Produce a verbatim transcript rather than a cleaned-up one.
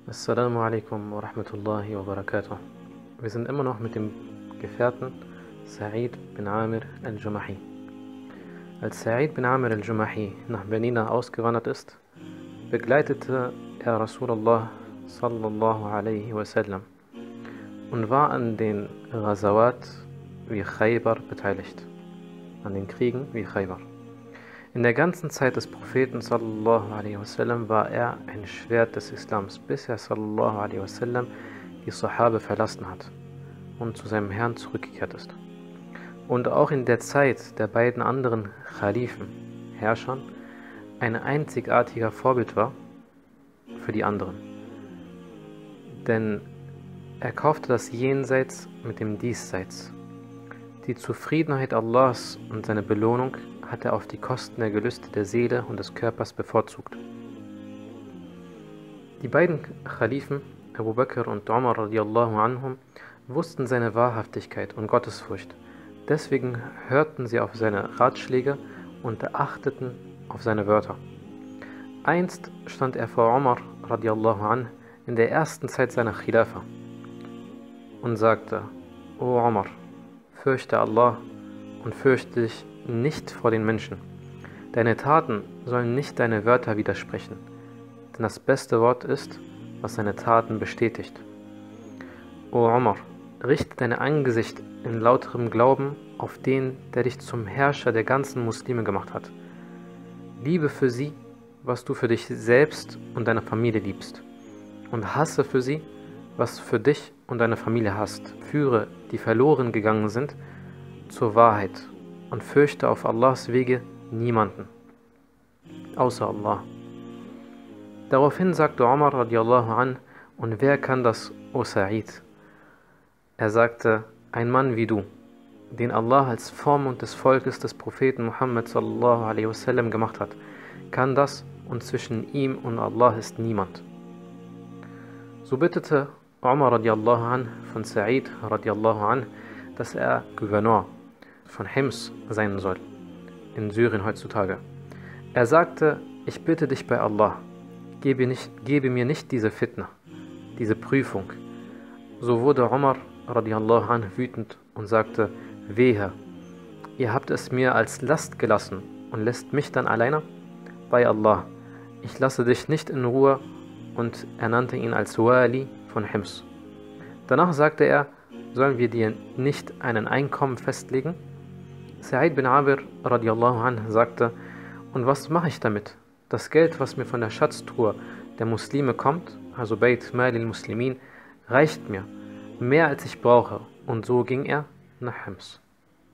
Assalamu alaikum wa rahmatullahi wa barakatuh. Wir sind immer noch mit dem Gefährten Sa'id bin Amir al-Jumahi. Als Sa'id bin Amir al-Jumahi nach Medina ausgewandert ist, begleitete er Rasulullah sallallahu alaihi wasallam und war an den Ghazawat wie Khaybar beteiligt, an den Kriegen wie Khaybar. In der ganzen Zeit des Propheten sallallahu alaihi wasallam war er ein Schwert des Islams, bis er sallallahu alaihi wasallam die Sahabe verlassen hat und zu seinem Herrn zurückgekehrt ist. Und auch in der Zeit der beiden anderen Khalifen, Herrschern, ein einzigartiger Vorbild war für die anderen. Denn er kaufte das Jenseits mit dem Diesseits. Die Zufriedenheit Allahs und seine Belohnung hat er auf die Kosten der Gelüste der Seele und des Körpers bevorzugt. Die beiden Khalifen, Abu Bakr und Umar radiallahu anhum, wussten seine Wahrhaftigkeit und Gottesfurcht. Deswegen hörten sie auf seine Ratschläge und achteten auf seine Wörter. Einst stand er vor Umar radiallahu anh in der ersten Zeit seiner Khilafa und sagte: O Umar, fürchte Allah und fürchte dich nicht vor den Menschen. Deine Taten sollen nicht deine Wörter widersprechen, denn das beste Wort ist, was deine Taten bestätigt. O Umar, richte dein Angesicht in lauterem Glauben auf den, der dich zum Herrscher der ganzen Muslime gemacht hat. Liebe für sie, was du für dich selbst und deine Familie liebst, und hasse für sie, was du für dich und deine Familie hast. Führe die verloren gegangen sind zur Wahrheit und fürchte auf Allahs Wege niemanden, außer Allah. Daraufhin sagte Umar radiallahu an: Und wer kann das, O Sa'id? Er sagte: Ein Mann wie du, den Allah als Vormund des Volkes des Propheten Muhammad sallallahu alaihi wasallam gemacht hat, kann das, und zwischen ihm und Allah ist niemand. So bittete Umar radiallahu an von Sa'id radiallahu an, dass er Gouverneur von Hims sein soll, in Syrien heutzutage. Er sagte: Ich bitte dich bei Allah, gebe, nicht, gebe mir nicht diese Fitna, diese Prüfung. So wurde Umar radiallahu anh wütend und sagte: Wehe, ihr habt es mir als Last gelassen und lässt mich dann alleine? Bei Allah, ich lasse dich nicht in Ruhe, und er nannte ihn als Wali von Hims. Danach sagte er: Sollen wir dir nicht einen Einkommen festlegen? Sa'id bin Amir radiallahu anh sagte: Und was mache ich damit? Das Geld, was mir von der Schatztruhe der Muslime kommt, also Bayt Mal al-Muslimin, reicht mir, mehr als ich brauche. Und so ging er nach Hims.